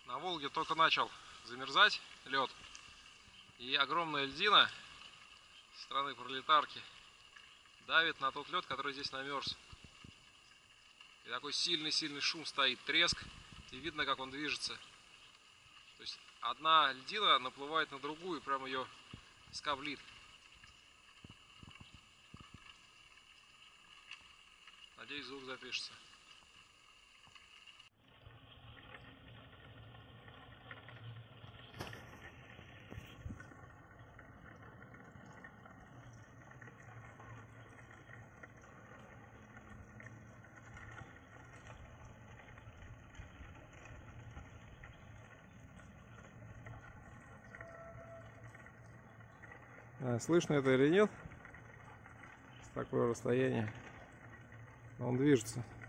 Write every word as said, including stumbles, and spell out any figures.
На Волге только начал замерзать лед, и огромная льдина со стороны Пролетарки давит на тот лед, который здесь намерз. И такой сильный-сильный шум стоит, треск, и видно, как он движется. То есть одна льдина наплывает на другую, прям ее скоблит. Надеюсь, звук запишется. А, слышно это или нет? С такого расстояния. Он движется.